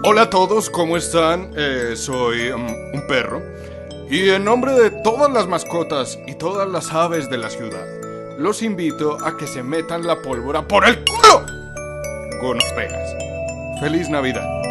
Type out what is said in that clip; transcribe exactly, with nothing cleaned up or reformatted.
Hola a todos, ¿cómo están? Eh, soy um, un perro. Y en nombre de todas las mascotas y todas las aves de la ciudad, los invito a que se metan la pólvora por el culo con pegas. ¡Feliz Navidad!